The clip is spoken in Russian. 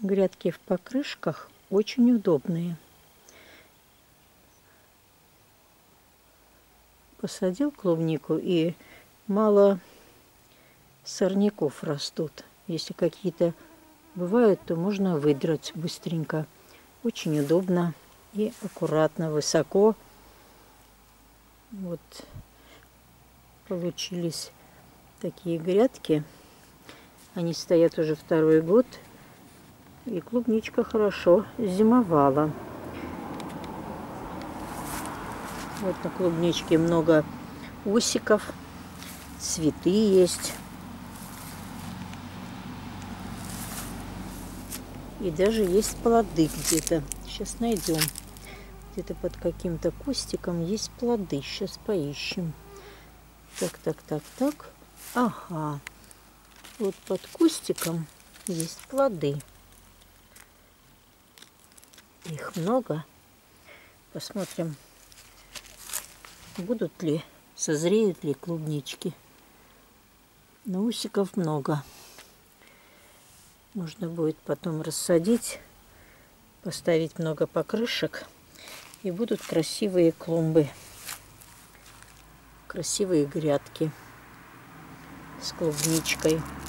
Грядки в покрышках очень удобные. Посадил клубнику, и мало сорняков растут. Если какие-то бывают, то можно выдрать быстренько. Очень удобно и аккуратно, высоко. Вот получились такие грядки. Они стоят уже второй год. И клубничка хорошо зимовала. Вот на клубничке много усиков. Цветы есть. И даже есть плоды где-то. Сейчас найдем. Где-то под каким-то кустиком есть плоды. Сейчас поищем. Так. Ага. Вот под кустиком есть плоды. Их много. Посмотрим, будут ли, созреют ли клубнички. Но усиков много. Можно будет потом рассадить, поставить много покрышек, и будут красивые клумбы, красивые грядки с клубничкой.